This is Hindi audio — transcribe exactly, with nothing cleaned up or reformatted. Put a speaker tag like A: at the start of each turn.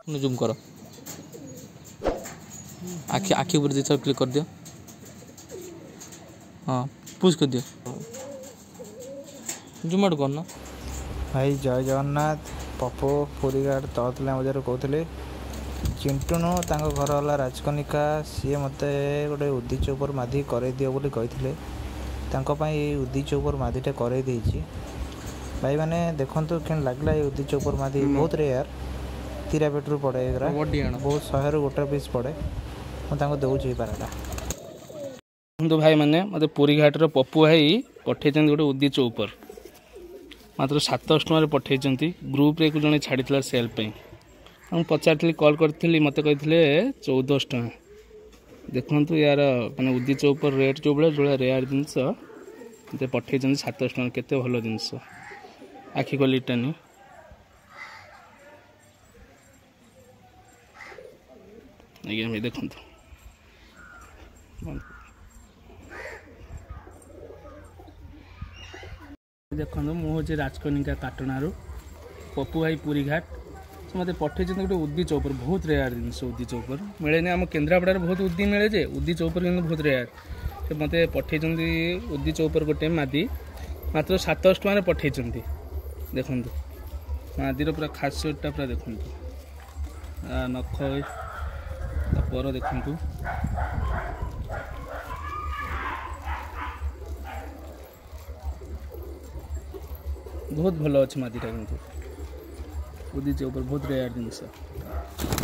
A: जूम कर आखि आखि ऊपर दिस क्लिक कर दियो। हाँ पुश कर दियो। जूम आउट करना
B: भाई। जय जगन्नाथ। पप्पू पुरी घाट तहतला बजार कहते चिंटुनु तांको घर वाला राजकनिका सी मते गोटे उदी चौपर माधी कर दियो बोली कहते उदी चौपर माधीटे कर भाई मैंने देखु के लगला ये उदी चौपर माधी बहुत रेयर तीरा पेट्रोल पड़े बहुत शहे गोटे पीस पड़े मुझे दौर पारा
A: तो भाई मैंने मत पुरी घाटर पप्पू भाई पठे गोटे उदी चौपर मात्र सात टकर पठे ग्रुप रे जड़े छाड़ी सेल मुझे पचारि कल करी मत कहते चौदह टका देखु यार मैंने उदी चौपर रेट जो भाई जो रेयर जिनस मत पठे सात टका केते भल जिनस आखि क्वालिटी नहीं आज्ञा भाई देखु देखो मुझे राजकनिका काटनारू पप्पू भाई पुरी घाट से मत पठे गोटे उदी चौपर बहुत रेयर जिनस उदी चौपर मिले आम केन्द्रापड़ा बहुत उदी मिले जे उदी चौपर कि बहुत रेयर से मत पठे उदी चौपर गोटे मादी मात्र सात टकर पठे देखु मादीर पूरा खासियतटा पूरा देखु नख पर देखु बहुत भल अच्छे मादीटा किंतु उदी चौपर बहुत रेयर जिनस।